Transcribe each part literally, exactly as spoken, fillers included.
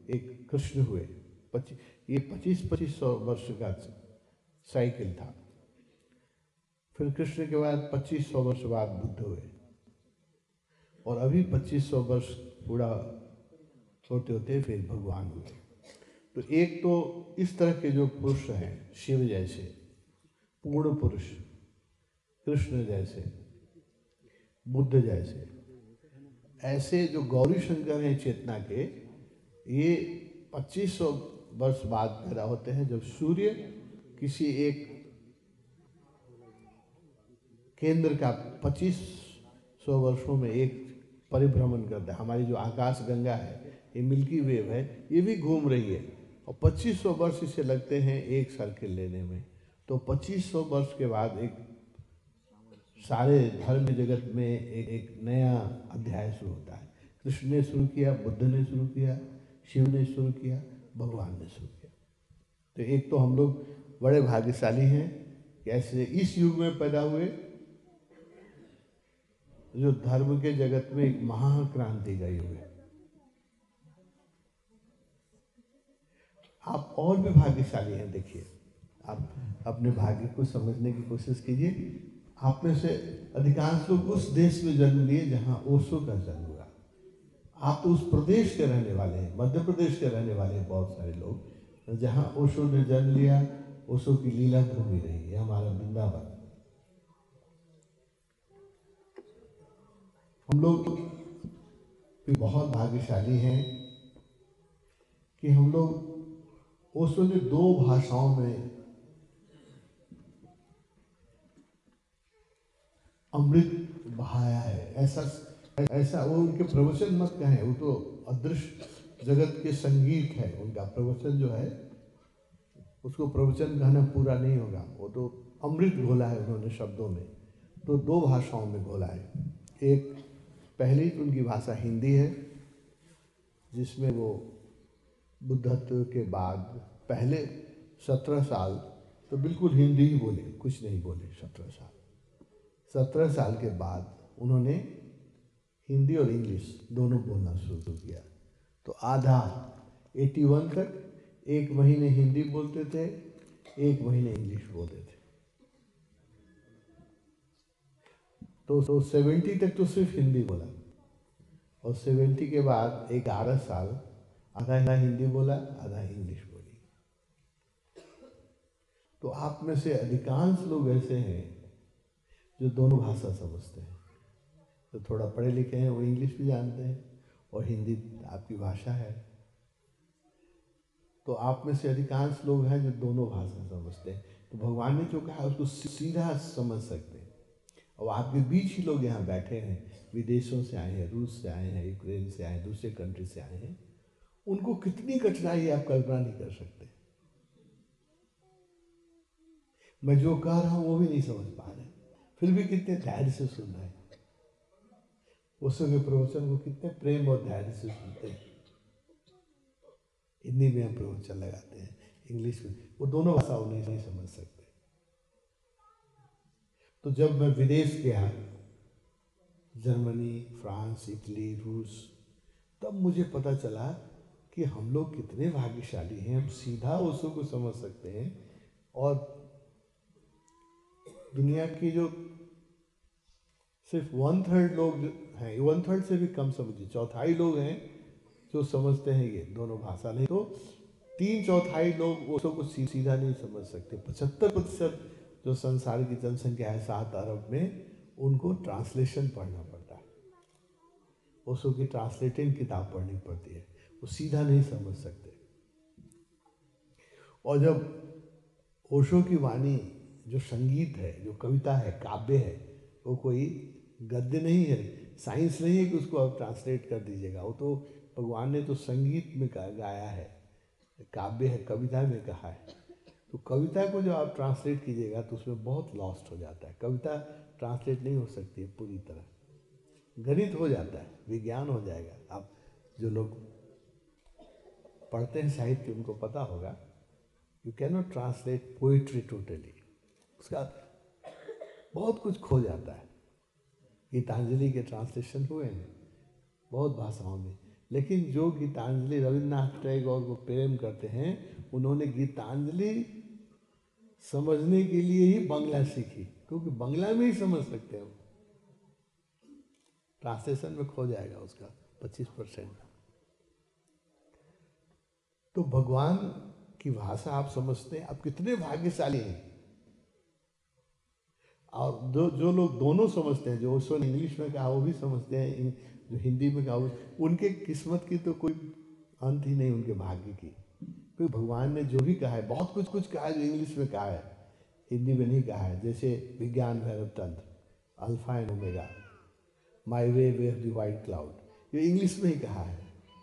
एक कृष्ण हुए, पच्चीस ये पच्चीस पच्चीस सौ वर्ष का साइकिल था। फिर कृष्ण के बाद पच्चीस सौ वर्ष बाद बुद्ध हुए, और अभी पच्चीस सौ वर्ष पूरा होते होते फिर भगवान हुए। तो एक तो इस तरह के जो पुरुष हैं, शिव जैसे पूर्ण पुरुष, कृष्ण जैसे, बुद्ध जैसे, ऐसे जो गौरी शंकर हैं चेतना के, ये पच्चीस सौ वर्ष बाद पैदा होते हैं, जब सूर्य किसी एक केंद्र का पच्चीस सौ वर्षों में एक परिभ्रमण करता है। हमारी जो आकाश गंगा है, ये मिल्की वेव है, ये भी घूम रही है, और पच्चीस सौ वर्ष इसे लगते हैं एक सर्किल लेने में। तो पच्चीस सौ वर्ष के बाद एक सारे धर्म जगत में एक, एक नया अध्याय शुरू होता है। कृष्ण ने शुरू किया, बुद्ध ने शुरू किया, शिव ने शुरू किया, भगवान ने शुरू किया। तो एक तो हम लोग बड़े भाग्यशाली हैं कि ऐसे इस युग में पैदा हुए, जो धर्म के जगत में एक महाक्रांति का युग है। आप और भी भाग्यशाली हैं। देखिए, आप अपने भाग्य को समझने की कोशिश कीजिए। आप में से अधिकांश लोग उस देश में जन्म लिए जहां ओशो का जन्म हुआ। आप तो उस प्रदेश के रहने वाले हैं, मध्य प्रदेश के रहने वाले हैं बहुत सारे लोग, जहां ओशो ने जन्म लिया। ओशो की लीला भूमि रही है हमारा वृंदावन। हम लोग भी बहुत भाग्यशाली हैं कि हम लोग, ओशो ने दो भाषाओं में अमृत बहाया है। ऐसा ऐसा वो उनके प्रवचन मत कहें, वो तो अदृश्य जगत के संगीत है। उनका प्रवचन जो है, उसको प्रवचन कहना पूरा नहीं होगा, वो तो अमृत घोला है उन्होंने शब्दों में। तो दो भाषाओं में घोला है। एक पहली तो उनकी भाषा हिंदी है, जिसमें वो बुद्धत्व के बाद पहले सत्रह साल तो बिल्कुल हिंदी ही बोले, कुछ नहीं बोले। सत्रह साल सत्रह साल के बाद उन्होंने हिंदी और इंग्लिश दोनों बोलना शुरू किया। तो आधा इक्यासी तक एक महीने हिंदी बोलते थे, एक महीने इंग्लिश बोलते थे। तो तो सत्तर तक तो सिर्फ हिंदी बोला, और सत्तर के बाद ग्यारह साल आधा हिंदी बोला, आधा इंग्लिश बोली। तो आप में से अधिकांश लोग ऐसे हैं जो दोनों भाषा समझते हैं। तो थोड़ा पढ़े लिखे हैं, वो इंग्लिश भी जानते हैं, और हिंदी आपकी भाषा है। तो आप में से अधिकांश लोग हैं जो दोनों भाषा समझते हैं। तो भगवान ने जो कहा उसको सीधा समझ सकते हैं। और आपके बीच ही लोग यहाँ बैठे हैं, विदेशों से आए हैं, रूस से आए हैं, यूक्रेन से आए हैं, दूसरे कंट्री से आए हैं। उनको कितनी कठिनाई आप कल्पना नहीं कर सकते। मैं जो कह रहा हूँ वो भी नहीं समझ पा रहे, फिर भी कितने धैर्य से सुन रहे हैं। ओशो के प्रवचन को कितने प्रेम और धैर्य से सुनते हैं। हिंदी में हम प्रवचन लगाते हैं, इंग्लिश में, वो दोनों भाषा वो नहीं समझ सकते। तो जब मैं विदेश गया, जर्मनी, फ्रांस, इटली, रूस, तब मुझे पता चला कि हम लोग कितने भाग्यशाली हैं। हम सीधा ओशो को समझ सकते हैं, और दुनिया की जो सिर्फ वन थर्ड लोग हैं, वन थर्ड से भी कम समझिए, चौथाई लोग हैं जो समझते हैं ये दोनों भाषा। नहीं तो तीन चौथाई लोग ओशो को सीधा नहीं समझ सकते। पचहत्तर प्रतिशत जो संसार की जनसंख्या है सात अरब में, उनको ट्रांसलेशन पढ़ना पड़ता है। ओशो की ट्रांसलेटेड किताब पढ़नी पड़ती है, वो सीधा नहीं समझ सकते। और जब ओशो की वाणी जो संगीत है, जो कविता है, काव्य है, वो कोई गद्य नहीं है, साइंस नहीं है कि उसको आप ट्रांसलेट कर दीजिएगा। वो तो भगवान ने तो संगीत में गाया है, काव्य है, कविता में कहा है। तो कविता को जब आप ट्रांसलेट कीजिएगा तो उसमें बहुत लॉस्ट हो जाता है। कविता ट्रांसलेट नहीं हो सकती है पूरी तरह। गणित हो जाता है, विज्ञान हो जाएगा। आप जो लोग पढ़ते हैं साहित्य, उनको पता होगा, you can not translate poetry totally. उसका बहुत कुछ खो जाता है। गीतांजलि के ट्रांसलेशन हुए हैं बहुत भाषाओं में, लेकिन जो गीतांजलि रविन्द्रनाथ टैगोर को प्रेम करते हैं, उन्होंने गीतांजलि समझने के लिए ही बांग्ला सीखी, क्योंकि बांग्ला में ही समझ सकते हैं। ट्रांसलेशन में खो जाएगा उसका पच्चीस परसेंट। तो भगवान की भाषा आप समझते हैं, आप कितने भाग्यशाली हैं। और जो जो लोग दोनों समझते हैं, जो ओशो ने इंग्लिश में कहा वो भी समझते हैं, जो हिंदी में कहा, उनके किस्मत की तो कोई अंत ही नहीं, उनके भाग्य की। क्योंकि भगवान ने जो भी कहा है, बहुत कुछ कुछ कहा है जो इंग्लिश में कहा है, हिंदी में नहीं कहा है। जैसे Vigyan Bhairav Tantra, alpha and omega, my way way of the white cloud, ये इंग्लिश में ही कहा है।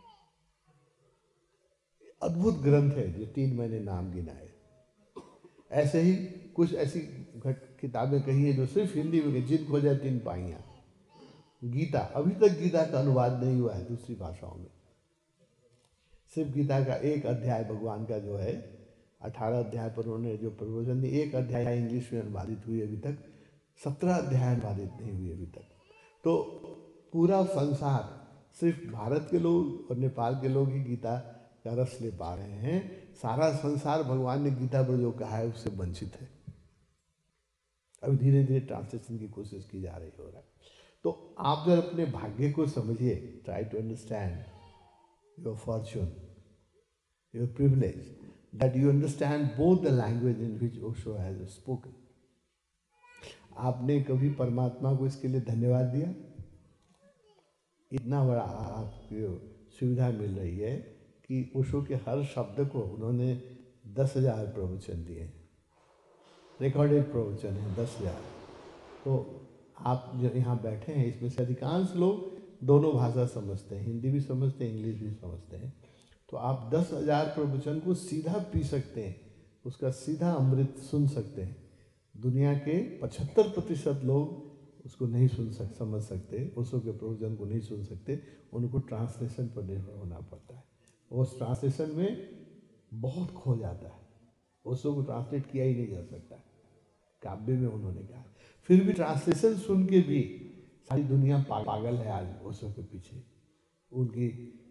अद्भुत ग्रंथ है जो तीन महीने नाम गिनाए। ऐसे ही कुछ ऐसी किताबें कही है जो सिर्फ हिंदी में, जिन खोजा तीन पाइयां। गीता, अभी तक गीता का अनुवाद नहीं हुआ है दूसरी भाषाओं में। सिर्फ गीता का एक अध्याय भगवान का जो है, अठारह अध्याय पर उन्होंने जो प्रवचन दिए, एक अध्याय इंग्लिश में अनुवादित हुई अभी तक, सत्रह अध्याय अनुवादित नहीं हुई अभी तक। तो पूरा संसार, सिर्फ भारत के लोग और नेपाल के लोग ही गीता का रस ले पा रहे हैं। सारा संसार भगवान ने गीता पर जो कहा है उससे वंचित है। अभी धीरे धीरे ट्रांसलेशन की कोशिश की जा रही हो रहा है। तो आप जब अपने भाग्य को समझिए, try to understand your fortune, your privilege, that you understand both the language in which Osho has spoken. आपने कभी परमात्मा को इसके लिए धन्यवाद दिया? इतना बड़ा आपको सुविधा मिल रही है कि ओशो के हर शब्द को उन्होंने दस हजार प्रवचन दिए, रिकॉर्डेड प्रवचन है दस हजार। तो आप जो यहाँ बैठे हैं, इसमें से अधिकांश लोग दोनों भाषा समझते हैं, हिंदी भी समझते हैं, इंग्लिश भी समझते हैं। तो आप दस हजार प्रवचन को सीधा पी सकते हैं, उसका सीधा अमृत सुन सकते हैं। दुनिया के पचहत्तर प्रतिशत लोग उसको नहीं सुन सक समझ सकते, ओशो के प्रवचन को नहीं सुन सकते, उनको ट्रांसलेशन पर निर्भर होना पड़ता है। उस ट्रांसलेशन में बहुत खो जाता है, ओशो को ट्रांसलेट किया ही नहीं जा सकता, काव्य में उन्होंने कहा। फिर भी ट्रांसलेशन सुन के भी सारी दुनिया पागल है आज ओशो के पीछे। उनकी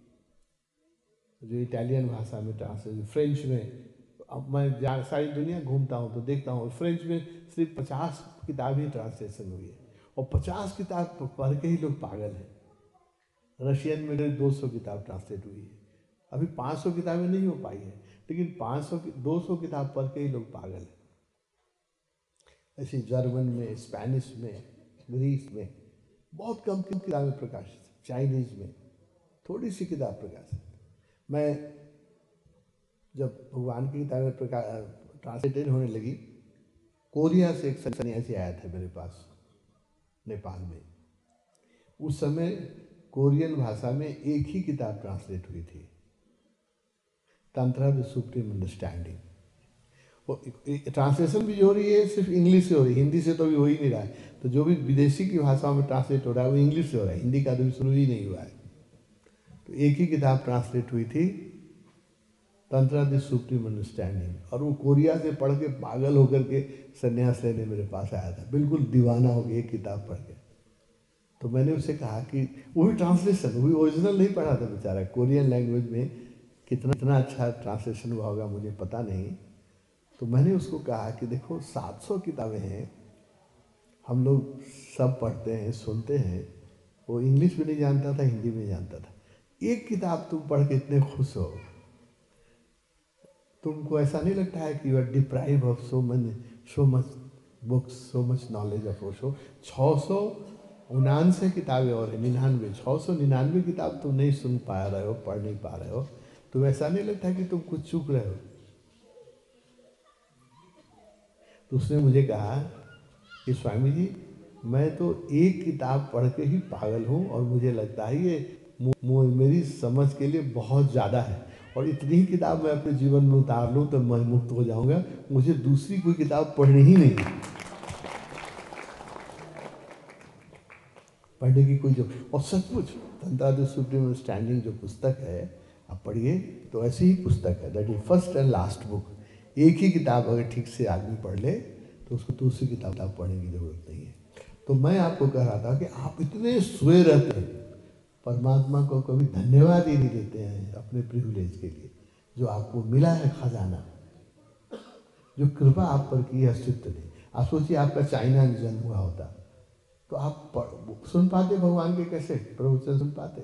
जो इटालियन भाषा में ट्रांसलेशन, फ्रेंच में, अब मैं जा सारी दुनिया घूमता हूँ तो देखता हूँ फ्रेंच में सिर्फ पचास किताब ही ट्रांसलेशन हुई है, और पचास किताब पढ़ के ही लोग पागल हैं। रशियन में दो सौ किताब ट्रांसलेट हुई है, अभी पाँच सौ किताबें नहीं हो पाई है, लेकिन पाँच सौ दो सौ किताब पढ़ के ही लोग पागल हैं। ऐसे जर्मन में, स्पेनिश में, ग्रीस में बहुत कम कम किताबें प्रकाशित, चाइनीज में थोड़ी सी किताब प्रकाशित। मैं जब भगवान की किताबें प्रकाश ट्रांसलेटेड होने लगी, कोरिया से एक सन्यासी आया था मेरे पास नेपाल में। उस समय कोरियन भाषा में एक ही किताब ट्रांसलेट हुई थी, तंत्र द सुप्रीम अंडरस्टैंडिंग। ट्रांसलेशन भी जो हो रही है सिर्फ इंग्लिश से हो रही है, हिंदी से तो अभी हो ही नहीं रहा है। तो जो भी विदेशी की भाषाओं में ट्रांसलेट हो रहा है वो इंग्लिश से हो रहा है, हिंदी का तो भी शुरू ही नहीं हुआ है। तो एक ही किताब ट्रांसलेट हुई थी, तंत्र द सुप्रीम अंडरस्टैंडिंग, और वो कोरिया से पढ़ के पागल होकर के संन्यास लेने मेरे पास आया था, बिल्कुल दीवाना हो गया एक किताब पढ़ के। तो मैंने उसे कहा कि वो भी ट्रांसलेशन, वो भी ओरिजिनल नहीं पढ़ा था बेचारा, कोरियन लैंग्वेज में कितना इतना अच्छा ट्रांसलेशन हुआ होगा मुझे पता नहीं। तो मैंने उसको कहा कि देखो सात सौ किताबें हैं, हम लोग सब पढ़ते हैं, सुनते हैं, वो इंग्लिश भी नहीं जानता था, हिंदी भी नहीं जानता था, एक किताब तुम पढ़ के इतने खुश हो, तुमको ऐसा नहीं लगता है कि you are deprive of so much so much books, so much knowledge of Osho? छः सौ उनानवे किताबें और निन्यानवे छः सौ निन्यानवे किताब तुम नहीं सुन पा रहे हो, पढ़ नहीं पा रहे हो, तुम ऐसा नहीं लगता है कि तुम कुछ चूक रहे हो? तो उसने मुझे कहा कि स्वामी जी, मैं तो एक किताब पढ़ के ही पागल हूँ, और मुझे लगता है ये मेरी समझ के लिए बहुत ज़्यादा है, और इतनी ही किताब मैं अपने जीवन में उतार लूँ तो मैं मुक्त हो जाऊँगा, मुझे दूसरी कोई किताब पढ़नी ही नहीं, पढ़ने की कोई जो। और सचमुच तंत्र द सुप्रीम अंडरस्टैंडिंग जो पुस्तक है आप पढ़िए तो ऐसी ही पुस्तक है, that is first and last book. एक ही किताब अगर ठीक से आदमी पढ़ ले तो उसको दूसरी किताब पढ़ने की जरूरत नहीं है। तो मैं आपको कह रहा था कि आप इतने सोए रहते हैं, परमात्मा को कभी धन्यवाद ही नहीं देते हैं अपने प्रिविलेज के लिए, जो आपको मिला है खजाना, जो कृपा आप पर की है अस्तित्व ने। आप सोचिए आपका चाइना में जन्म हुआ होता तो आप पढ़- सुन पाते भगवान के कैसे प्रवचन सुन पाते?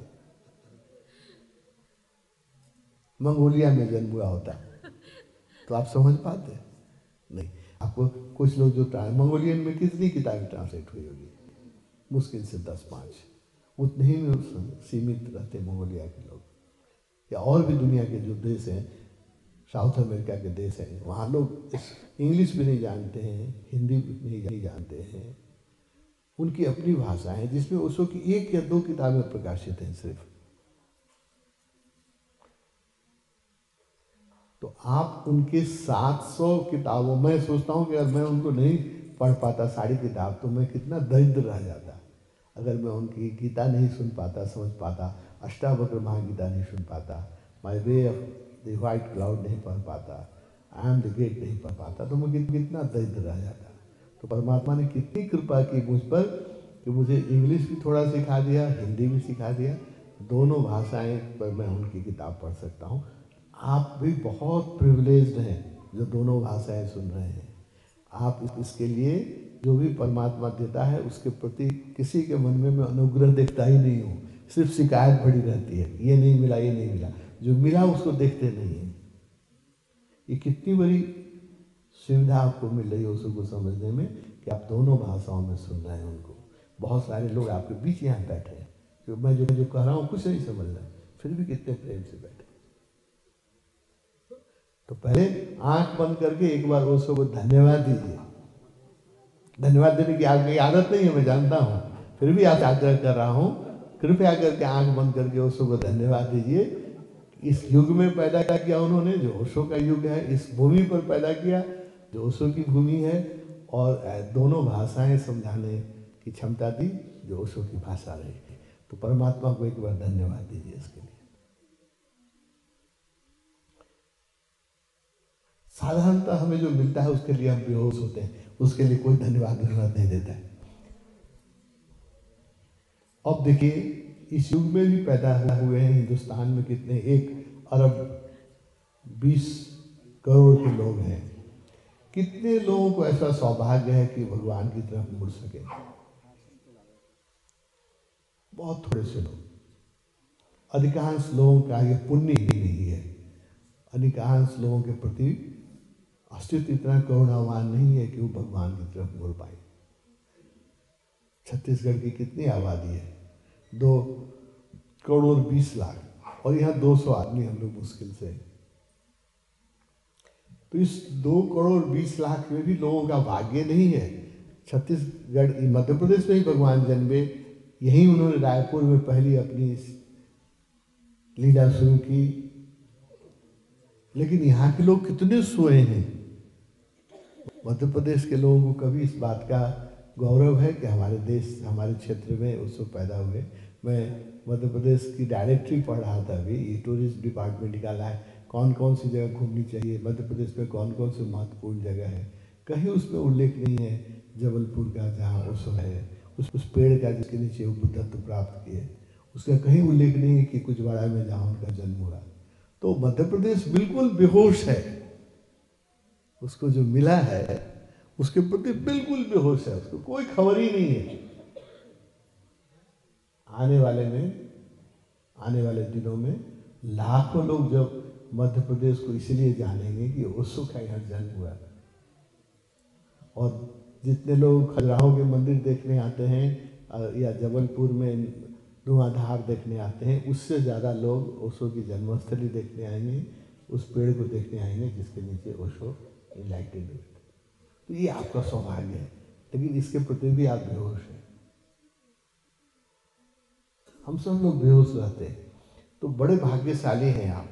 मंगोलिया में जन्म हुआ होता तो आप समझ पाते? नहीं। आपको कुछ लोग जो मंगोलियन में कितनी किताबें ट्रांसलेट हुई होगी? मुश्किल से दस पाँच, उतने ही में सीमित रहते मंगोलिया के लोग। या और भी दुनिया के जो देश हैं, साउथ अमेरिका के देश हैं, वहाँ लोग इंग्लिश भी नहीं जानते हैं, हिंदी भी नहीं जानते हैं। उनकी अपनी भाषा है जिसमें ओशो की एक या दो किताबें प्रकाशित हैं सिर्फ। तो आप उनके सात सौ किताबों, मैं सोचता हूँ कि अगर मैं उनको नहीं पढ़ पाता सारी किताब तो मैं कितना दरिद्र रह जाता। अगर मैं उनकी गीता नहीं सुन पाता, समझ पाता, अष्टावक्र महागीता नहीं सुन पाता, my way of the white cloud नहीं पढ़ पाता, आई एम द गेट नहीं पढ़ पाता, तो मैं कितना दरिद्र रह जाता। तो परमात्मा ने कितनी कृपा की मुझ पर कि मुझे इंग्लिश भी थोड़ा सिखा दिया, हिंदी भी सिखा दिया, दोनों भाषाएं पर मैं उनकी किताब पढ़ सकता हूँ। आप भी बहुत प्रिविलेज्ड हैं जो दोनों भाषाएं सुन रहे हैं। आप इसके लिए जो भी परमात्मा देता है उसके प्रति किसी के मन में मैं अनुग्रह देखता ही नहीं हूँ, सिर्फ शिकायत बड़ी रहती है, ये नहीं मिला, ये नहीं मिला। जो मिला उसको देखते नहीं है। ये कितनी बड़ी सुविधा आपको मिल रही है उसको समझने में कि आप दोनों भाषाओं में सुन रहे हैं उनको। बहुत सारे लोग आपके बीच यहाँ बैठे हैं कि मैं जो जो कह रहा हूँ कुछ नहीं समझ रहा, फिर भी कितने प्रेम से बैठे। तो पहले आंख बंद करके एक बार ओशो को धन्यवाद दीजिए। धन्यवाद देने की आपकी आदत नहीं है, मैं जानता हूँ, फिर भी आप आग्रह कर रहा हूँ, कृपया करके आंख बंद करके ओशो को धन्यवाद दीजिए। इस युग में पैदा किया उन्होंने, जो ओशो का युग है, इस भूमि पर पैदा किया जो ओशो की भूमि है, और दोनों भाषाएं समझाने की क्षमता दी जो ओशो की भाषा रही। तो परमात्मा को एक बार धन्यवाद दीजिए इसके लिए। साधारणतः हमें जो मिलता है उसके लिए हम बेहोश होते हैं, उसके लिए कोई धन्यवाद धन्यवाद नहीं देता है। अब देखिए इस युग में भी पैदा हुए हैं हिंदुस्तान में कितने, एक अरब बीस करोड़ के लोग हैं। कितने लोगों को ऐसा सौभाग्य है कि भगवान की तरफ मुड़ सके? बहुत थोड़े से लोग। अधिकांश लोगों का ये पुण्य ही नहीं है। अधिकांश लोगों के प्रति अस्तित्व इतना करुणावान नहीं है कि वो भगवान की तरफ मुड़ पाए। छत्तीसगढ़ की कितनी आबादी है? दो करोड़ बीस लाख, और यहाँ दो सौ आदमी हम लोग मुश्किल से। तो इस दो करोड़ बीस लाख में भी लोगों का भाग्य नहीं है। छत्तीसगढ़, मध्य प्रदेश में ही भगवान जन्मे, यहीं उन्होंने रायपुर में पहली अपनी लीला शुरू की। लेकिन यहाँ के लोग कितने सोए हैं। मध्य प्रदेश के लोगों को कभी इस बात का गौरव है कि हमारे देश, हमारे क्षेत्र में उसको पैदा हुए। मैं मध्य प्रदेश की डायरेक्टरी पढ़ रहा था अभी, ये टूरिस्ट डिपार्टमेंट निकाला है कौन कौन सी जगह घूमनी चाहिए, मध्य प्रदेश में कौन कौन सी महत्वपूर्ण जगह है। कहीं उसमें उल्लेख नहीं है जबलपुर का जहाँ ओशो है, उस उस पेड़ का जिसके नीचे वो बुद्धत्व प्राप्त किए, उसका कहीं उल्लेख नहीं है कि कुचवाड़ा में जहाँ उनका जन्म हुआ। तो मध्य प्रदेश बिल्कुल बेहोश है, उसको जो मिला है उसके प्रति बिल्कुल बेहोश है, उसको कोई खबर ही नहीं है। आने वाले में आने वाले दिनों में लाखों लोग जब मध्य प्रदेश को इसलिए जानेंगे कि ओशो का यहाँ जन्म हुआ। और जितने लोग खजुराहो के मंदिर देखने आते हैं या जबलपुर में धुआंधार देखने आते हैं, उससे ज़्यादा लोग ओशो की जन्मस्थली देखने आएंगे, उस पेड़ को देखने आएंगे जिसके नीचे ओशो इनलाइटेड हुए। तो ये आपका सौभाग्य है, लेकिन इसके प्रति भी आप बेहोश हैं। हम सब लोग बेहोश रहते हैं, तो बड़े भाग्यशाली हैं आप।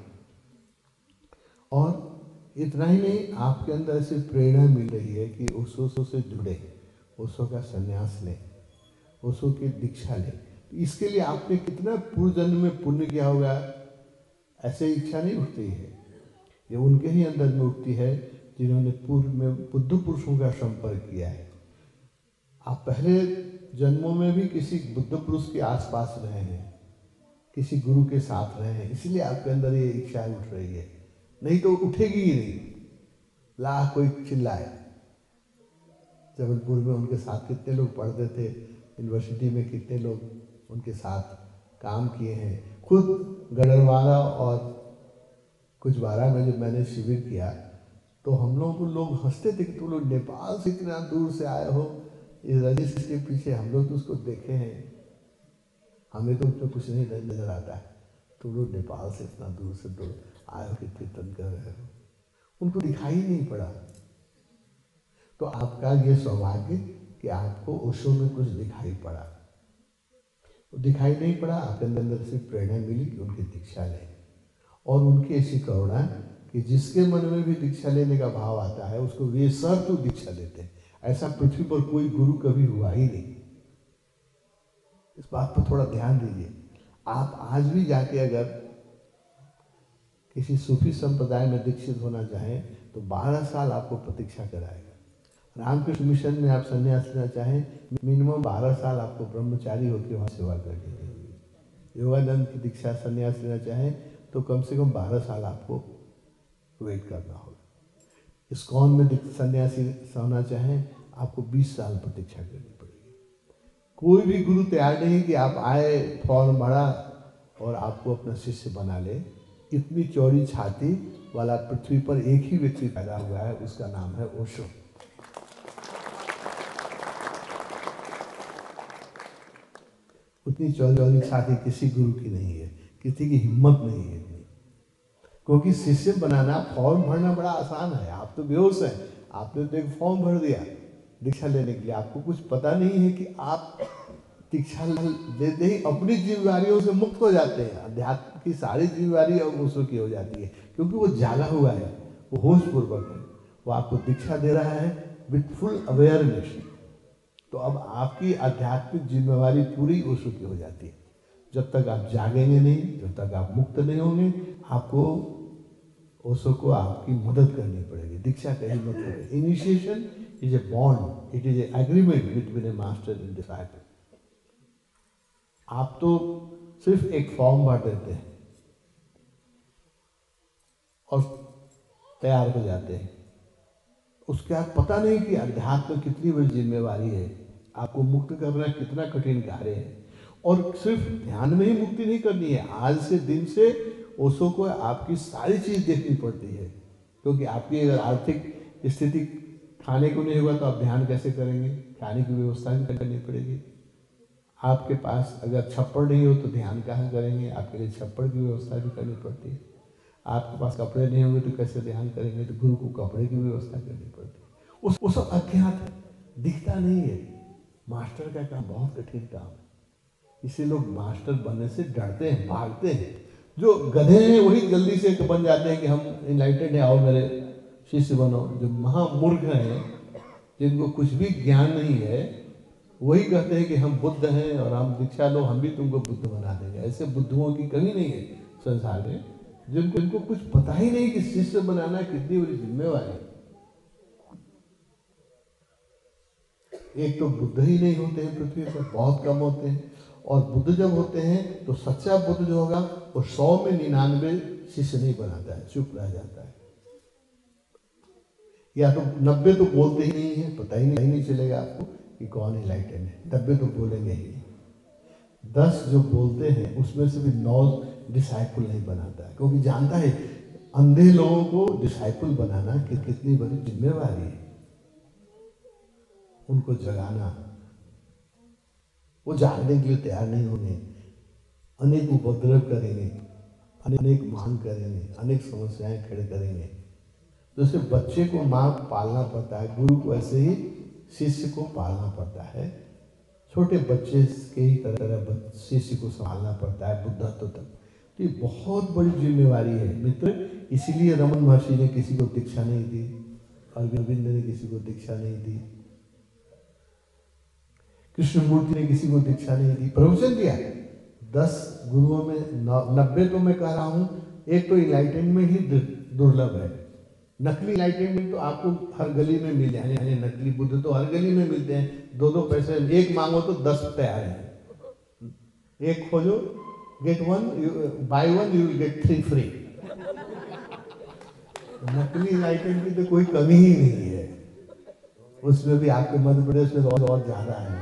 और इतना ही नहीं, आपके अंदर ऐसी प्रेरणा मिल रही है कि ओशो से जुड़े, ओशो का संन्यास लें, ओशो की दीक्षा लें। तो इसके लिए आपने कितना पूर्व जन्म में पुण्य किया होगा, ऐसे इच्छा नहीं उठती है। ये उनके ही अंदर में उठती है जिन्होंने पूर्व में बुद्ध पुरुषों का संपर्क किया है। आप पहले जन्मों में भी किसी बुद्ध पुरुष के आसपास रहे हैं, किसी गुरु के साथ रहें, इसलिए आपके अंदर ये इच्छा उठ रही है, नहीं तो उठेगी ही नहीं। लाख कोई चिल्लाए। जबलपुर में उनके साथ कितने लोग पढ़ते थे, यूनिवर्सिटी में कितने लोग उनके साथ काम किए हैं। खुद गढ़वाला और कुछ बारह में जब मैंने शिविर किया तो हम लोग को लोग हंसते थे कि तुम लोग नेपाल से इतना दूर से आए हो, इस रजिस्टर के पीछे हम लोग तो उसको देखे हैं, हमें तो उसमें कुछ नहीं नजर आता है, तुम लोग नेपाल से इतना दूर से दूर आए हो कि कीर्तन कर रहे हो। उनको दिखाई नहीं पड़ा। तो आपका ये सौभाग्य कि आपको ओशो में कुछ दिखाई पड़ा। दिखाई नहीं पड़ा, आपके अंदर से प्रेरणा मिली कि उनकी दीक्षा लें, और उनकी ऐसी करुणा कि जिसके मन में भी दीक्षा लेने का भाव आता है उसको वे सब तो दीक्षा लेते हैं। ऐसा पृथ्वी पर कोई गुरु कभी हुआ ही नहीं। इस बात पर थोड़ा ध्यान दीजिए। आप आज भी जाके अगर किसी सूफी संप्रदाय में दीक्षित होना चाहें तो बारह साल आपको प्रतीक्षा कराएगा। रामकृष्ण मिशन में आप संन्यास लेना चाहें, मिनिमम बारह साल आपको ब्रह्मचारी होकर वहाँ सेवा करनी होगी। योगानंद की दीक्षा संन्यास लेना चाहें तो कम से कम बारह साल आपको वेट करना होगा। इस्कॉन में सन्यासी होना चाहें आपको बीस साल प्रतीक्षा करनी पड़ेगी। कोई भी गुरु तैयार नहीं कि आप आए, फॉर्म भरा और आपको अपना शिष्य बना ले। इतनी चौड़ी छाती वाला पृथ्वी पर एक ही व्यक्ति पैदा हुआ है, उसका नाम है ओशो। उतनी चौड़ी छाती किसी गुरु की नहीं है, किसी की हिम्मत नहीं है इतनी। क्योंकि शिष्य बनाना, फॉर्म भरना बड़ा आसान है। आप तो बेहोश हैं, आपने तो एक फॉर्म भर दिया दीक्षा लेने के लिए, आपको कुछ पता नहीं है कि आप दीक्षा लेते ही अपनी जिम्मेदारियों से मुक्त हो जाते हैं। अध्यात्म की सारी जिम्मेदारी अब ओशो की हो जाती है, क्योंकि वो जागा हुआ है, वो होश पूर्वक है, वो आपको दीक्षा दे रहा है विथ फुल अवेयरनेस। तो अब आपकी आध्यात्मिक जिम्मेवारी पूरी ओशो की हो जाती है। जब तक आप जागेंगे नहीं, जब तक आप मुक्त नहीं होंगे, आपको ओशो को आपकी मदद करनी पड़ेगी। दीक्षा का ही मतलब है, initiation is a bond, it is a agreement between a master and disciple. आप तो सिर्फ एक फॉर्म भर देते हैं और तैयार हो जाते हैं। उसके बाद पता नहीं कि अध्यात्म कितनी बड़ी जिम्मेवारी है, आपको मुक्त करना कितना कठिन कार्य है। और सिर्फ ध्यान में ही मुक्ति नहीं करनी है, आज से दिन से ओशो को आपकी सारी चीज देखनी पड़ती है। क्योंकि आपकी अगर आर्थिक स्थिति खाने को नहीं होगा तो आप ध्यान कैसे करेंगे, खाने की व्यवस्था भी करनी पड़ेगी। आपके पास अगर छप्पड़ नहीं हो तो ध्यान कहाँ करेंगे, आपके लिए छप्पड़ की व्यवस्था भी करनी पड़ती है। आपके पास कपड़े नहीं होंगे तो कैसे ध्यान करेंगे, तो गुरु को कपड़े की व्यवस्था करनी पड़ती है। उस वो सब अज्ञात है, दिखता नहीं है। मास्टर का काम बहुत कठिन काम है, इसे लोग मास्टर बनने से डरते हैं, भागते हैं। जो गधे हैं वही जल्दी से बन जाते हैं कि हम इनलाइटेड हैं, आओ मेरे शिष्य बनो। जो महामूर्ख हैं, जिनको कुछ भी ज्ञान नहीं है, वही कहते हैं कि हम बुद्ध हैं और हम दीक्षा लो, हम भी तुमको बुद्ध बना देंगे। ऐसे बुद्धुओं की कमी नहीं है संसार में, जिनको इनको कुछ पता ही नहीं कि शिष्य बनाना कितनी बड़ी जिम्मेवारी है। एक तो बुद्ध ही नहीं होते हैं पृथ्वी पर, बहुत कम होते हैं। और बुद्ध जब होते हैं तो सच्चा बुद्ध जो होगा वो सौ में निन्यानवे शिष्य नहीं बनाता है, चुप रह जाता है। या तो नब्बे तो बोलते ही नहीं है, पता ही नहीं, नहीं चलेगा आपको कि कौन एनलाइटेंड है। नब्बे तो बोलेंगे ही नहीं। दस जो बोलते हैं उसमें से भी नौ डिसाइपल नहीं बनाता है, क्योंकि जानता है अंधे लोगों को डिसाइपल बनाना कि कितनी बड़ी जिम्मेवारी है। उनको जगाना, वो जागने के लिए तैयार नहीं होंगे, अनेक उपद्रव करेंगे, अनेक मांग करेंगे, अनेक समस्याएं खड़े करेंगे। जैसे बच्चे को माँ पालना पड़ता है, गुरु को ऐसे ही शिष्य को पालना पड़ता है। छोटे बच्चे के ही तरह शिष्य को संभालना पड़ता है बुद्धत्व तक। तो ये बहुत बड़ी जिम्मेवारी है मित्र। इसीलिए रमन महर्षि ने किसी को दीक्षा नहीं दी, अरविंद ने किसी को दीक्षा नहीं दी, कृष्णमूर्ति ने किसी को दीक्षा नहीं दी, प्रवचन दिया। दस गुरुओं में नब्बे तो मैं कह रहा हूँ, एक तो इनलाइटमेंट ही दुर्लभ है। नकली इनलाइटमेंट तो आपको हर गली में मिल जाए, यानी नकली बुद्ध तो हर गली में मिलते हैं। दो दो पैसे एक मांगो तो दस तैयार है, एक खोजो get one, by one you will get three free. नकली इनलाइटमेंट की तो कोई कमी ही नहीं है, उसमें भी आपके मध्य प्रदेश में बहुत और ज्यादा है।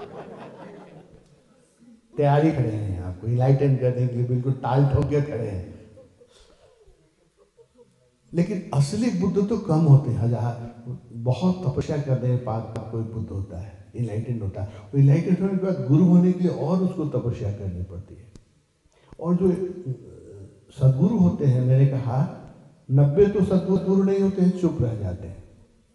तैयारी खड़े हैं आपको इनलाइटन करने के लिए, बिल्कुल टाल ठोक के खड़े हैं। लेकिन असली बुद्ध तो कम होते हैं, हजार बहुत तपस्या करने के बाद कोई बुद्ध होता है, इनलाइटन होता है। और इनलाइटन होने के बाद गुरु होने के लिए और उसको तपस्या करनी पड़ती है। और जो सदगुरु होते हैं, मैंने कहा नब्बे तो सदगुरु नहीं होते हैं, चुप रह जाते हैं।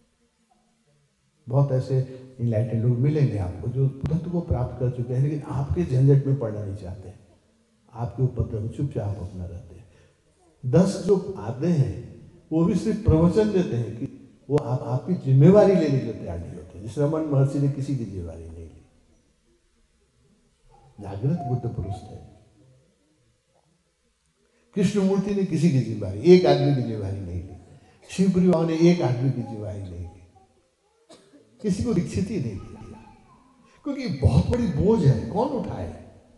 बहुत ऐसे इनलाइटेड लोग मिलेंगे आपको जो बुद्धत्व को प्राप्त कर चुके हैं, लेकिन आपके झंझट में पड़ना नहीं चाहते, आपके उपद्रव में चुपचाप अपना रहते हैं। दस जो आते हैं वो भी सिर्फ प्रवचन देते हैं कि वो आप, आपकी जिम्मेवारी लेने के लिए तैयार नहीं होते। जिस रमन महर्षि ने किसी की जिम्मेवारी नहीं ली, जागृत बुद्ध पुरुष थे। कृष्णमूर्ति ने किसी की जिम्मेवारी, एक आदमी की जिम्मेवारी नहीं ली। शिवपुरी बाबा ने एक आदमी की जिम्मेवारी नहीं ली, किसी को दीक्षित ही नहीं किया, क्योंकि बहुत बड़ी बोझ है, कौन उठाए।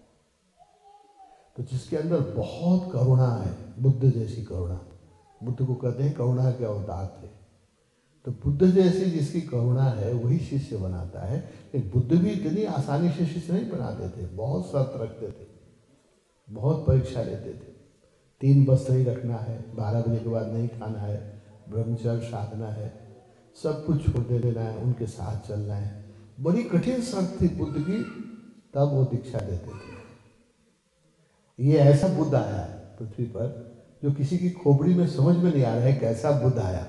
तो जिसके अंदर बहुत करुणा है, बुद्ध जैसी करुणा, बुद्ध को कहते हैं करुणा के अवतार थे। तो बुद्ध जैसी जिसकी करुणा है वही शिष्य बनाता है। लेकिन बुद्ध भी इतनी आसानी से शिष्य नहीं बनाते थे, बहुत शर्त रखते थे, बहुत परीक्षा लेते थे। तीन वस्त्र ही रखना है, बारह बजे के बाद नहीं खाना है, ब्रह्मचर्य साधना है, सब कुछ छोड़ दे देना है, उनके साथ चलना है। बड़ी कठिन शर्त थी बुद्ध की, तब वो दीक्षा देते थे। ये ऐसा बुद्ध आया पृथ्वी पर जो किसी की खोपड़ी में समझ में नहीं आ रहा है कैसा बुद्ध आया।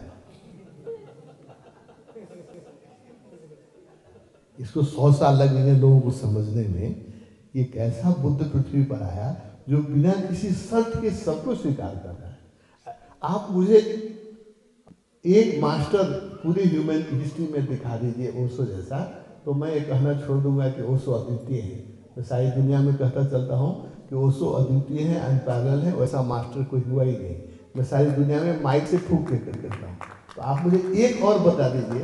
इसको सौ साल लगेंगे लोगों को समझने में, ये कैसा बुद्ध पृथ्वी पर आया जो बिना किसी शर्त के सबको स्वीकार कर रहा है। आप मुझे एक मास्टर पूरी ह्यूमन हिस्ट्री में दिखा दीजिए ओशो जैसा, तो मैं ये कहना छोड़ दूंगा कि ओशो अद्वितीय है। मैं सारी दुनिया में कहता चलता हूँ कि ओशो अद्वितीय है, अनपैरेलल है, वैसा मास्टर कोई हुआ ही नहीं। मैं सारी दुनिया में माइक से फूक के कर करता हूँ। तो आप मुझे एक और बता दीजिए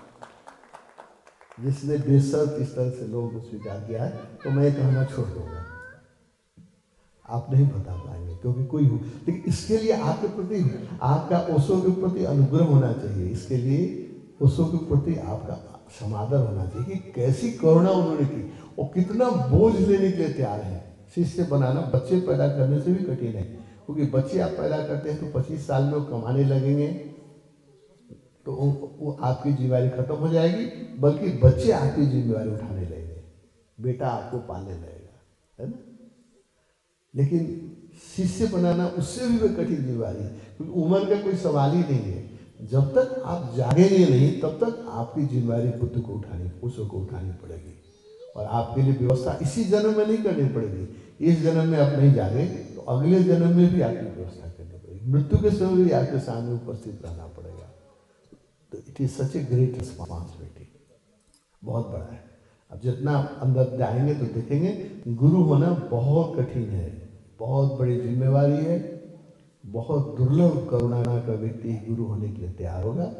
जिसने बेशर्त इस तरह से लोगों को स्वीकार किया है, तो मैं ये कहना छोड़ दूंगा। आप नहीं बता पाएंगे क्योंकि कोई हो, लेकिन इसके लिए आपके प्रति, आपका ओशो के प्रति अनुग्रह होना चाहिए। इसके लिए ओशो के प्रति आपका समादर होना चाहिए कि कैसी करुणा उन्होंने की और कितना बोझ लेने के लिए तैयार है। शिष्य बनाना बच्चे पैदा करने से भी कठिन है, क्योंकि बच्चे आप पैदा करते हैं तो पच्चीस साल में वो कमाने लगेंगे, तो वो आपकी जिम्मेवारी खत्म हो जाएगी, बल्कि बच्चे आपकी जिम्मेवारी उठाने लगेंगे, बेटा आपको पालने लगेगा, है ना। लेकिन शिष्य बनाना उससे भी कठिन जिम्मेवारी है, क्योंकि उम्र का कोई सवाल ही नहीं है। जब तक आप जागेंगे नहीं तब तक आपकी जिम्मेवारी बुद्ध को उठानी, ओशो को उठानी पड़ेगी। और आपके लिए व्यवस्था इसी जन्म में नहीं करनी पड़ेगी। इस जन्म में आप नहीं जागे तो अगले जन्म में भी आपकी व्यवस्था करनी पड़ेगी, मृत्यु के समय भी आपके सामने उपस्थित रहना पड़ेगा। तो it is such a great responsibility, बहुत बड़ा है। अब जितना अंदर जाएंगे तो देखेंगे गुरु होना बहुत कठिन है, बहुत बड़ी जिम्मेवारी है। बहुत दुर्लभ करुणा का व्यक्ति गुरु होने के लिए तैयार होगा।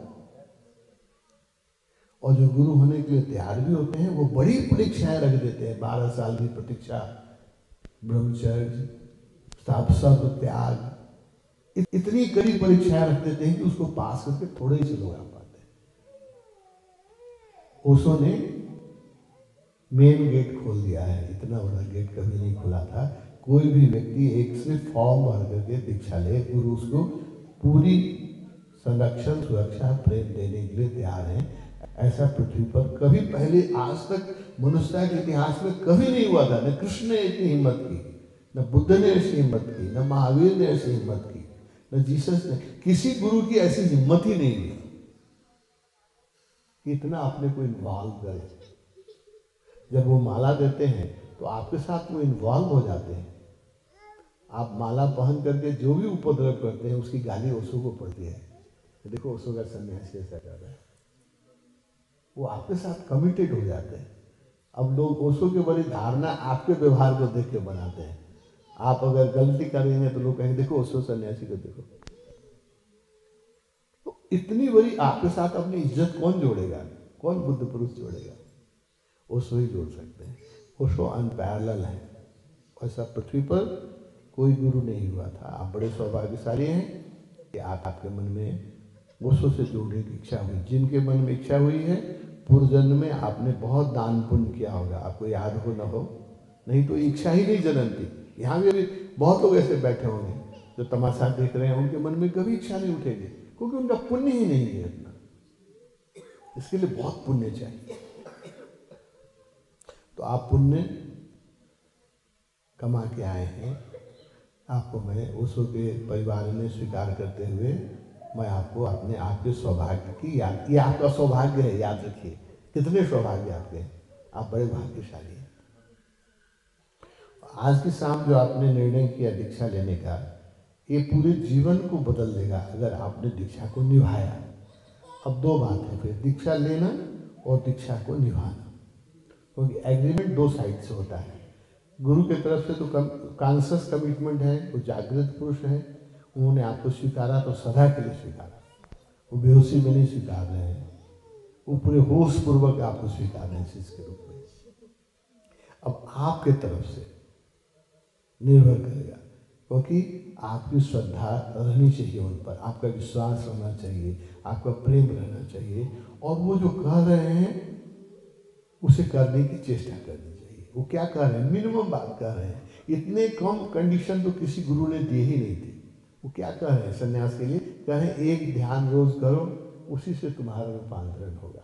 और जो गुरु होने के लिए तैयार भी होते हैं वो बड़ी परीक्षाएं रख देते हैं, बारह साल की प्रतीक्षा, ब्रह्मचर्य, सर्व त्याग, इत, इतनी कड़ी परीक्षाएं रख देते हैं कि उसको पास करके थोड़े ही से लोग आ पाते हैं। ओशो ने मेन गेट खोल दिया है, इतना बड़ा गेट कभी नहीं खुला था। कोई भी व्यक्ति एक सिर्फ फॉर्म भर करके दीक्षा ले, गुरु उसको पूरी संरक्षण, सुरक्षा, प्रेम देने के लिए तैयार है। ऐसा पृथ्वी पर कभी पहले आज तक मनुष्यता के इतिहास में कभी नहीं हुआ था। न कृष्ण ने इतनी हिम्मत की, न बुद्ध ने ऐसी हिम्मत की, न महावीर ने ऐसी हिम्मत की, न जीसस ने, किसी गुरु की ऐसी हिम्मत ही नहीं हुई कि इतना अपने को इन्वॉल्व करे। जब वो माला देते हैं तो आपके साथ वो इन्वॉल्व हो जाते हैं। आप माला पहन करके जो भी उपद्रव करते हैं उसकी गाली ओशो को पड़ती है, देखो ओशो का सन्यासी ऐसा कर रहा है। वो आपके साथ कमिटेड हो जाते हैं। अब लोग ओशो के बड़ी धारणा आपके व्यवहार को देख के बनाते हैं। आप अगर गलती करेंगे तो लोग कहेंगे देखो ओशो सन्यासी को देखो। तो इतनी बड़ी आपके साथ अपनी इज्जत कौन जोड़ेगा, कौन बुद्ध पुरुष जोड़ेगा? ओशो ही जोड़ सकते हैं। ओशो अनपैरेलल है, ऐसा पृथ्वी पर कोई गुरु नहीं हुआ था। आप बड़े सौभाग्यशाली हैं कि आप आपके मन में ओशो से जुड़ने की इच्छा हुई। जिनके मन में इच्छा हुई है, पूर्व जन्म में आपने बहुत दान पुण्य किया होगा, आपको याद हो न हो, नहीं तो इच्छा ही नहीं जन्मती। यहाँ भी अभी बहुत लोग ऐसे बैठे होंगे जो तमाशा देख रहे हैं, उनके मन में कभी इच्छा नहीं उठेगी, क्योंकि उनका पुण्य ही नहीं है इतना। इसके लिए बहुत पुण्य चाहिए। तो आप पुण्य कमा के आए हैं। आपको मैं ओशो के परिवार में स्वीकार करते हुए मैं आपको अपने आपके सौभाग्य की याद, ये आपका सौभाग्य है, याद रखिए। कितने सौभाग्य आपके हैं, आप बड़े भाग्यशाली हैं। आज की शाम जो आपने निर्णय किया दीक्षा लेने का, ये पूरे जीवन को बदल देगा अगर आपने दीक्षा को निभाया। अब दो बात है फिर, दीक्षा लेना और दीक्षा को निभाना, क्योंकि एग्रीमेंट दो साइड से होता है। गुरु की तरफ से तो कॉन्शियस कमिटमेंट है, वो जागृत पुरुष है, उन्होंने आपको स्वीकारा तो सदा के लिए स्वीकारा। वो बेहोशी में नहीं स्वीकार रहे हैं, वो पूरे होश पूर्वक आपको स्वीकार रहे हैं शिष्य के रूप में। अब आपके तरफ से निर्भर करेगा, क्योंकि आपकी श्रद्धा रहनी चाहिए उन पर, आपका विश्वास रहना चाहिए, आपका प्रेम रहना चाहिए, और वो जो कह रहे हैं उसे करने की चेष्टा करनी चाहिए। वो क्या कह रहे हैं, मिनिमम बात कह रहे हैं। इतने कम कंडीशन तो किसी गुरु ने दी ही नहीं थी। वो क्या कह रहे हैं सन्यास के लिए, कह रहे हैं एक ध्यान रोज करो, उसी से तुम्हारा रूपांतरण होगा।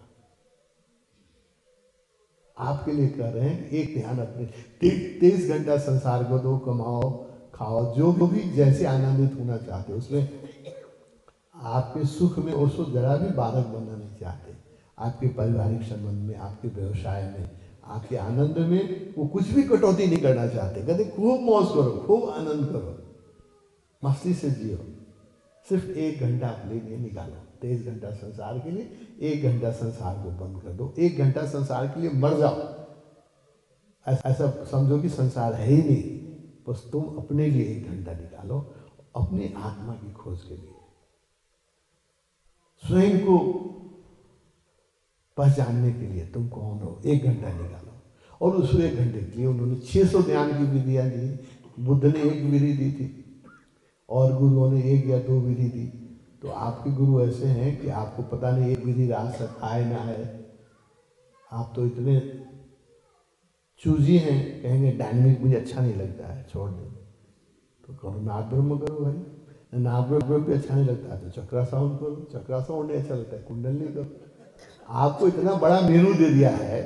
आपके लिए कह रहे हैं एक ध्यान अपने तेईस घंटा संसार को दो, कमाओ खाओ, जो भी जैसे आनंदित होना चाहते हो उसमें। आपके सुख में ओशो जरा भी बाधक बनना नहीं चाहते। आपके पारिवारिक संबंध में, आपके व्यवसाय में, आपके आनंद में वो कुछ भी कटौती नहीं करना चाहते। कहते खूब मौज करो, खूब आनंद करो, मस्ती से जियो। सिर्फ एक घंटा अपने लिए निकालो, तेईस घंटा संसार के लिए, एक घंटा संसार को बंद कर दो, एक घंटा संसार के लिए मर जाओ। ऐसा समझो कि संसार है ही नहीं, बस तुम अपने लिए एक घंटा निकालो, अपनी आत्मा की खोज के लिए, स्वयं को पहचानने के लिए तुम कौन हो, एक घंटा निकालो। और उस एक घंटे के लिए उन्होंने छह सौ ध्यान की विधियां दी। बुद्ध ने एक विधि दी थी और गुरुओं ने एक या दो विधि दी। तो आपके गुरु ऐसे हैं कि आपको पता नहीं एक विधि रात तक आए ना आए। आप तो इतने चूजी हैं, कहेंगे डायनेमिक मुझे अच्छा नहीं लगता है, छोड़ दो। तो करो नाद ब्रह्म करो भाई, नाद ब्रह्म भी अच्छा नहीं लगता है तो चक्रा साउंड करो, चक्रा साउंड नहीं अच्छा लगता है कुंडली करो। आपको इतना बड़ा मेनू दे दिया है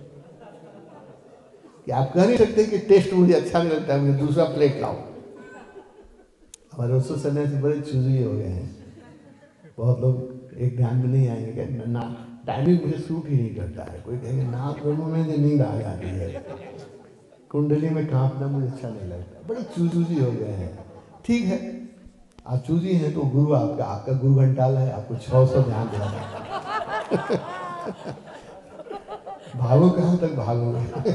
कि आप कह नहीं सकते कि टेस्ट मुझे अच्छा नहीं लगता है, मुझे दूसरा प्लेट लाओ। हमारे ओशो सन्यासी बड़े चूजी हो गए हैं। बहुत लोग एक ध्यान में नहीं आएंगे, क्या ना टाइमिंग मुझे सूट ही नहीं करता है। कोई कहेंगे ना ब्रह्म में नींद आ जाती है, कुंडली में कांपना मुझे अच्छा नहीं लगता। बड़े चूजी हो गए हैं। ठीक है, आप चूजी हैं तो गुरु आपका आपका गुरु घंटाल है, आपको छह सौ ध्यान देना है। भागो कहाँ तक भागोगे।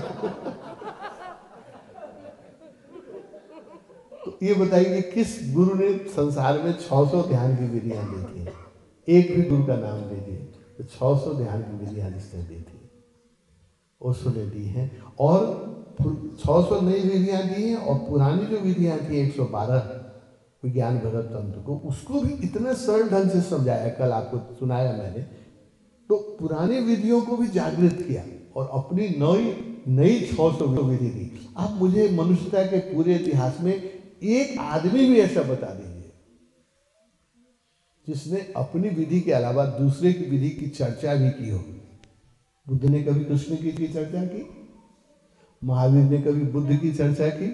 तो ये बताइए किस गुरु ने संसार में छह सौ ध्यान की विधियां दी थी? एक भी गुरु का नाम दीजिए तो छह सौ ध्यान की विधियां जिसने दी थी, ओशो ने दी हैं। और छह सौ नई विधियां दी हैं, और पुरानी जो विधियां थी एक सौ बारह विज्ञान भरत तंत्र को, उसको भी इतने सरल ढंग से समझाया, कल आपको सुनाया मैंने। तो पुरानी विधियों को भी जागृत किया और अपनी नई नई छह सौ विधि दी। आप मुझे मनुष्यता के पूरे इतिहास में एक आदमी भी ऐसा बता दीजिए जिसने अपनी विधि के अलावा दूसरे की विधि की चर्चा भी की हो। बुद्ध ने कभी कृष्ण की, की चर्चा की? महावीर ने कभी बुद्ध की चर्चा की?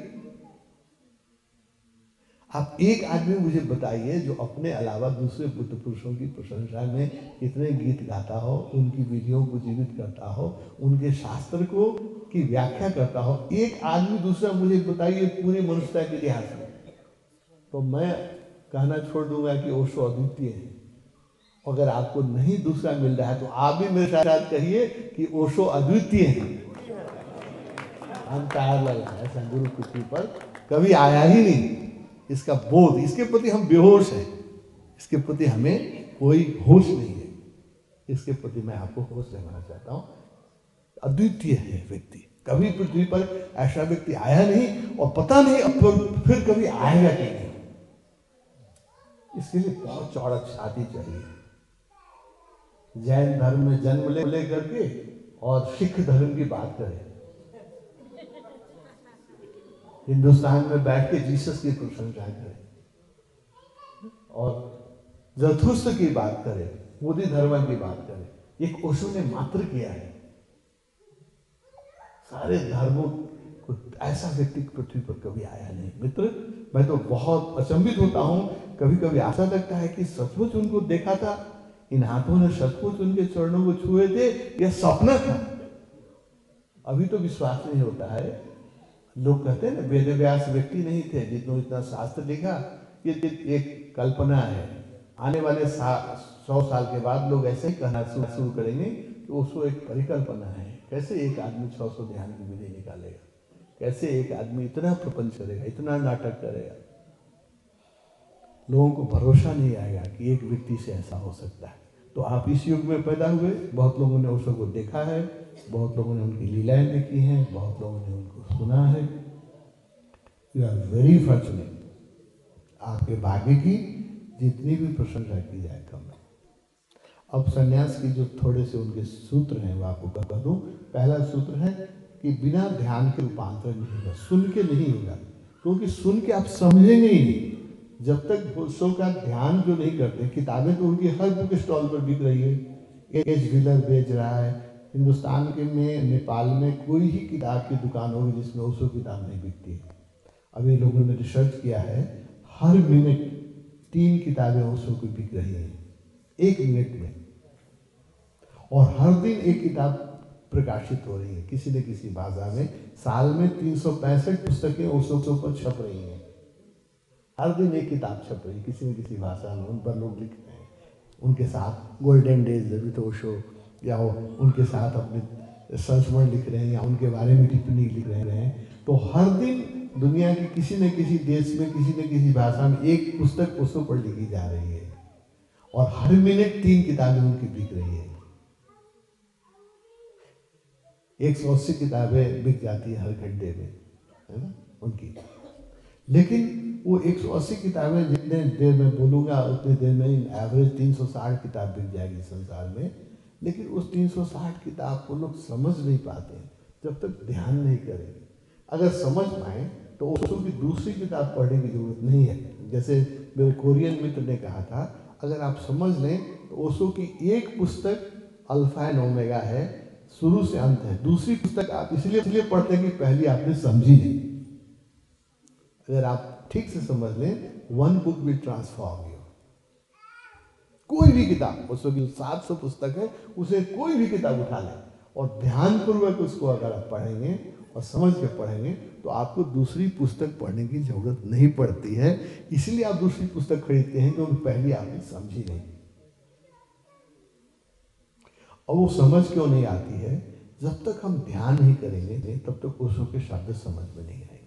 आप एक आदमी मुझे बताइए जो अपने अलावा दूसरे बुद्ध पुरुषों की प्रशंसा में इतने गीत गाता हो, उनकी विधियों को जीवित करता हो, उनके शास्त्र को की व्याख्या करता हो। एक आदमी दूसरा मुझे बताइए पूरी मनुष्यता के इतिहास में। तो मैं कहना छोड़ दूंगा कि ओशो अद्वितीय है। अगर आपको नहीं दूसरा मिल रहा है तो आप भी मेरे साथ कहिए कि ओशो अद्वितीय है। हम तैयार लग रहा है, ऐसा गुरु पृथ्वी पर कभी आया ही नहीं। इसका बोध, इसके प्रति हम बेहोश हैं, इसके प्रति हमें कोई होश नहीं है। इसके प्रति मैं आपको होश दिलाना चाहता हूँ। अद्वितीय है व्यक्ति। कभी पृथ्वी पर ऐसा व्यक्ति आया नहीं और पता नहीं अब फिर, फिर कभी आएगा कि नहीं। इसके लिए बहुत चौड़ा छाती चाहिए। जैन धर्म में जन्म ले, ले करके और सिख धर्म की बात करें, हिंदुस्तान में बैठ के जीसस की प्रशंसा करें और जरथुस्त्र की बात करें, मोदी धर्म की बात करें, एक ओशो ने मात्र किया है। सारे धर्मों को ऐसा व्यक्ति पृथ्वी पर कभी आया नहीं। मित्र, मैं तो बहुत अचंभित होता हूँ, कभी कभी ऐसा लगता है कि सचमुच उनको देखा था, इन हाथों ने सचमुच उनके चरणों को छुए थे, यह सपना था। अभी तो विश्वास नहीं होता है। लोग कहते हैं ना, वेद व्यास व्यक्ति नहीं थे जितना इतना शास्त्र लिखा, ये एक कल्पना है। आने वाले सौ साल के बाद लोग ऐसे ही कहना शुरू करेंगे कि ओशो एक परिकल्पना है। कैसे एक आदमी छह सौ ध्यान की विधि निकालेगा, कैसे एक आदमी इतना प्रपंच करेगा, इतना नाटक करेगा। लोगों को भरोसा नहीं आएगा कि एक व्यक्ति से ऐसा हो सकता है। तो आप इस युग में पैदा हुए, बहुत लोगों ने ओशो को देखा है, बहुत लोगों ने उनकी लीलाएं देखी हैं, बहुत लोगों ने उनको सुना है। You are very fortunate. आपके भाग्य की जितनी भी प्रशंसा की जाए कम है। अब सन्यास की जो थोड़े से उनके सूत्र हैं वो आपको बता दूं। पहला सूत्र है कि बिना ध्यान के रूपांतरण नहीं होगा, सुन के नहीं होगा, क्योंकि सुन के आप समझेंगे ही नहीं। जब तक ओशो का ध्यान जो नहीं करते, किताबें तो उनकी हर बुक स्टॉल पर बिक रही है, एज व्हीलर बेच रहा है। हिंदुस्तान के में नेपाल में कोई ही किताब की दुकान होगी जिसमें ओशो किताब नहीं बिकती है। अभी लोगों ने रिसर्च किया है, हर मिनट तीन किताबें ओशो की बिक रही हैं, एक मिनट में। और हर दिन एक किताब प्रकाशित हो रही है किसी न किसी भाषा में। साल में तीन सौ पैंसठ पुस्तकें ओशो के ऊपर छप रही हैं। हर दिन एक किताब छप रही है किसी न किसी भाषा में, उन पर लोग लिख रहे हैं। उनके साथ गोल्डन डेज विद ओशो, या उनके साथ अपने संस्मरण लिख रहे हैं, या उनके बारे में टिप्पणी लिख रहे हैं। तो हर दिन दुनिया के किसी न किसी देश में किसी न किसी भाषा में एक पुस्तक ओशो पर लिखी जा रही है, और हर मिनट तीन किताबें उनकी बिक रही है। एक सौ अस्सी किताबें बिक जाती है हर घंटे में, है ना उनकी। लेकिन वो एक सौ अस्सी किताबें जितने देर में बोलूँगा उतनी देर में एवरेज तीन सौ साठ किताब बिक जाएगी संसार में। लेकिन उस तीन सौ साठ किताब को लोग समझ नहीं पाते जब तक ध्यान नहीं करेंगे। अगर समझ पाए तो ओशो की दूसरी किताब पढ़ने की जरूरत नहीं है। जैसे मेरे कोरियन मित्र ने कहा था, अगर आप समझ लें तो ओशो की एक पुस्तक अल्फा एंड ओमेगा है, शुरू से अंत है। दूसरी पुस्तक आप इसलिए इसलिए पढ़ते हैं कि पहली आपने समझी नहीं। अगर आप ठीक से समझ लें, one book will transform you. कोई भी किताब, ओशो की सात सौ पुस्तक है, उसे कोई भी किताब उठा लें और ध्यानपूर्वक उसको अगर आप पढ़ेंगे और समझ के पढ़ेंगे तो आपको दूसरी पुस्तक पढ़ने की जरूरत नहीं पड़ती है। इसलिए आप दूसरी पुस्तक खरीदते हैं क्योंकि पहली आपने समझी नहीं। और वो समझ क्यों नहीं आती है? जब तक हम ध्यान नहीं करेंगे तब तक ओशो के शब्द समझ में नहीं आएंगे।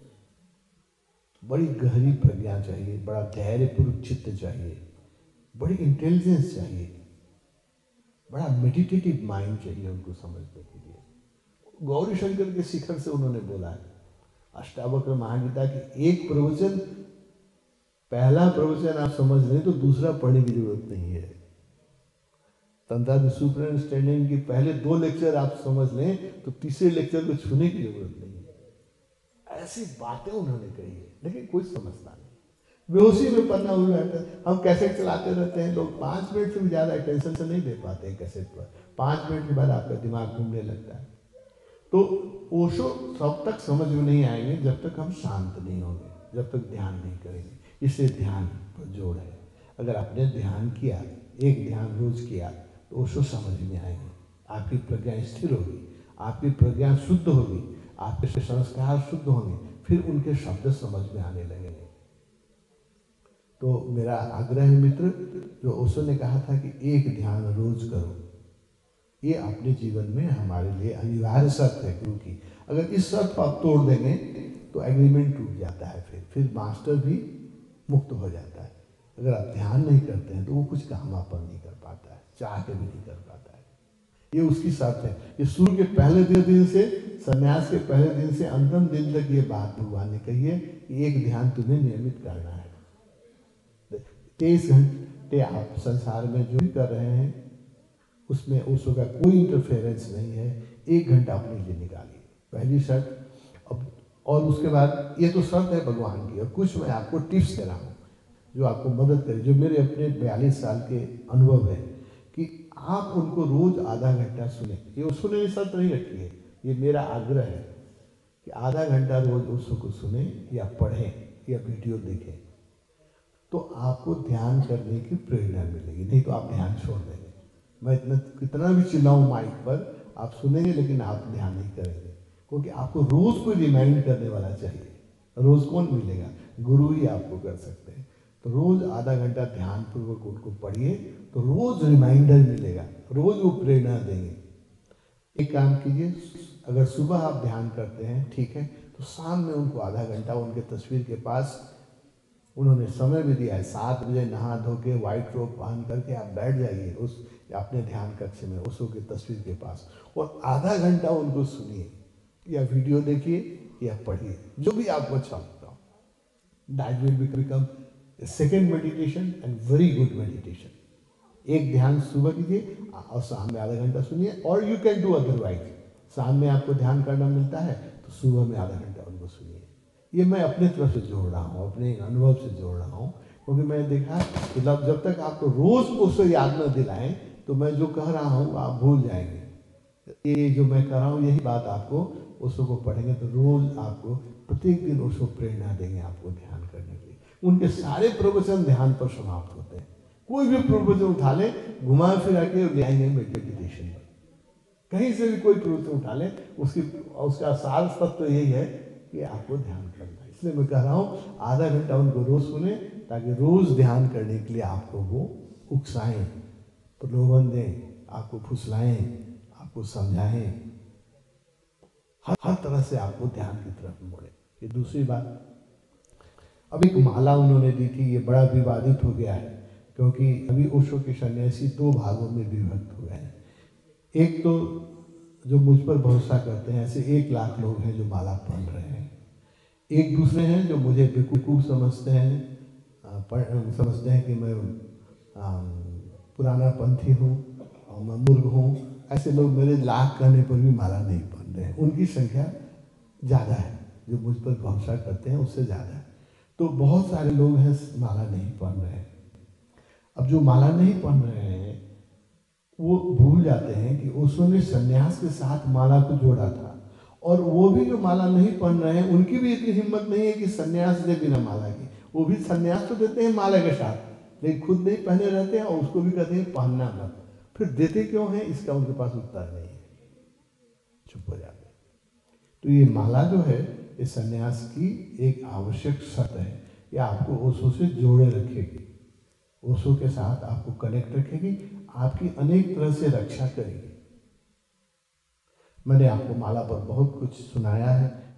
बड़ी गहरी प्रज्ञा चाहिए, बड़ा धैर्यपूर्वक चित्त चाहिए, बड़ी इंटेलिजेंस चाहिए, बड़ा मेडिटेटिव माइंड चाहिए उनको समझने के लिए। गौरी शंकर के शिखर से उन्होंने बोला है, अष्टावक्र महागीता की एक प्रवचन, पहला प्रवचन आप समझ लें तो दूसरा पढ़ने की जरूरत नहीं है। तंत्र सुपर अंडरस्टैंडिंग की पहले दो लेक्चर आप समझ लें तो तीसरे लेक्चर को छूने की जरूरत नहीं है। ऐसी बातें उन्होंने कही है, लेकिन कोई समझता नहीं। बेहोशी में पन्ना हुआ रहता है। हम कैसेट चलाते रहते हैं, लोग पाँच मिनट से भी ज़्यादा अटेंशन से नहीं दे पाते हैं कैसेट पर। पाँच मिनट के बाद आपका दिमाग घूमने लगता है। तो ओशो सब तक समझ में नहीं आएंगे जब तक हम शांत नहीं होंगे, जब तक ध्यान नहीं करेंगे। इससे ध्यान पर जोड़ है। अगर आपने ध्यान किया, एक ध्यान रोज किया, तो ओशो समझ में आएंगे। आपकी प्रज्ञा स्थिर होगी, आपकी प्रज्ञा शुद्ध होगी, आपके संस्कार शुद्ध होंगे, फिर उनके शब्द समझ में आने लगेंगे। तो मेरा आग्रह है मित्र, जो ओशो ने कहा था कि एक ध्यान रोज करो, ये अपने जीवन में हमारे लिए अनिवार्य शर्त है। क्योंकि अगर इस शर्त को आप तोड़ देंगे तो एग्रीमेंट टूट जाता है, फिर फिर मास्टर भी मुक्त हो जाता है। अगर आप ध्यान नहीं करते हैं तो वो कुछ काम आप पर नहीं कर पाता है, चाह के भी नहीं कर पाता है। ये उसकी शर्त है। ये शुरू के पहले दिन दिन से, संन्यास के पहले दिन से अंतिम दिन तक ये बात भगवान ने कही है कि एक ध्यान तुम्हें नियमित करना है। तेईस घंटे आप संसार में जो भी कर रहे हैं उसमें ओशो का कोई इंटरफेरेंस नहीं है। एक घंटा अपने लिए निकालिए, पहली शर्त। अब और उसके बाद ये तो शर्त है भगवान की, और कुछ मैं आपको टिप्स दे रहा हूँ जो आपको मदद करे, जो मेरे अपने बयालीस साल के अनुभव है कि आप उनको रोज आधा घंटा सुने। ये सुनने की शर्त नहीं रखी है, ये मेरा आग्रह है कि आधा घंटा रोज ओशो को सुने या पढ़ें या वीडियो देखें, तो आपको ध्यान करने की प्रेरणा मिलेगी। नहीं तो आप ध्यान छोड़ देंगे। मैं इतना कितना भी चिल्लाऊं माइक पर, आप सुनेंगे लेकिन आप ध्यान नहीं करेंगे, क्योंकि आपको रोज को रिमाइंड करने वाला चाहिए। रोज कौन मिलेगा? गुरु ही आपको कर सकते हैं। तो रोज आधा घंटा ध्यान पूर्वक उनको पढ़िए, तो रोज रिमाइंडर मिलेगा, रोज वो प्रेरणा देंगे। एक काम कीजिए, अगर सुबह आप ध्यान करते हैं ठीक है, तो शाम में उनको आधा घंटा उनके तस्वीर के पास, उन्होंने समय भी दिया है सात बजे नहा धो के व्हाइट रोब पहन करके आप बैठ जाइए उस अपने दैट कक्ष में ओशो की तस्वीर के पास, और आधा घंटा उनको सुनिए या वीडियो देखिए या पढ़िए, जो भी आपको अच्छा लगता हो। That will become second meditation and very good meditation. एक ध्यान सुबह कीजिए और शाम में आधा घंटा सुनिए, और यू कैन डू अदरवाइज। शाम में आपको ध्यान करना मिलता है तो सुबह में आधा घंटा उनको सुनिए। ये मैं अपने तरफ से जोड़ रहा हूँ, अपने अनुभव से जोड़ रहा हूँ, क्योंकि मैंने देखा कि जब तक आपको रोज उसको याद न दिलाएं तो मैं जो कह रहा हूँ आप भूल जाएंगे। ये जो मैं कर रहा हूँ यही बात आपको ओशो को पढ़ेंगे तो रोज आपको प्रत्येक दिन ओशो प्रेरणा देंगे आपको ध्यान करने के लिए। उनके सारे प्रवचन ध्यान पर समाप्त होते हैं। कोई भी प्रवचन उठा ले, घुमा फिरा के ले आएंगे मेडिटेशन पर। कहीं से भी कोई प्रवचन उठा ले, उसकी उसका सार तत्व यही है कि आपको ध्यान करना है। इसलिए मैं कह रहा हूँ आधा घंटा उनको रोज सुने, ताकि रोज ध्यान करने के लिए आपको वो उकसाएं, प्रलोभन दें, आपको फुसलाएं, आपको समझाएं, हर हर तरह से आपको ध्यान की तरफ मोड़े। ये दूसरी बात, अब एक माला उन्होंने दी थी, ये बड़ा विवादित हो गया है, क्योंकि अभी ओशो के सन्यासी दो भागों में विभक्त हो गए हैं। एक तो जो मुझ पर भरोसा करते हैं, ऐसे एक लाख लोग हैं जो माला पढ़ रहे हैं। एक दूसरे हैं जो मुझे बेवकूफ़ समझते हैं, समझते हैं कि मैं आ, पुराना पंथी हूँ और मैं मूर्ख हूँ। ऐसे लोग मेरे लाख कहने पर भी माला नहीं पढ़ रहे हैं। उनकी संख्या ज़्यादा है, जो मुझ पर भरोसा करते हैं उससे ज़्यादा है। तो बहुत सारे लोग हैं माला नहीं पढ़ रहे हैं। अब जो माला नहीं पढ़ रहे हैं वो भूल जाते हैं कि ओशो ने सन्यास के साथ माला को जोड़ा था, और वो भी जो माला नहीं पढ़ रहे हैं उनकी भी इतनी हिम्मत नहीं है कि सन्यास दे बिना माला की। वो भी सन्यास तो देते हैं माला के साथ, लेकिन खुद नहीं पहने रहते हैं और उसको भी कहते हैं पहनना मत। फिर देते क्यों हैं, इसका उनके पास उत्तर नहीं है, चुप हो जाते हैं। तो ये माला जो है ये सन्यास की एक आवश्यक शर्त है। ये आपको ओशो से जोड़े रखेगी, ओशो के साथ आपको कनेक्ट रखेगी, आपकी अनेक तरह से रक्षा करेगी। मैंने आपको माला पर बहुत कुछ सुनाया है।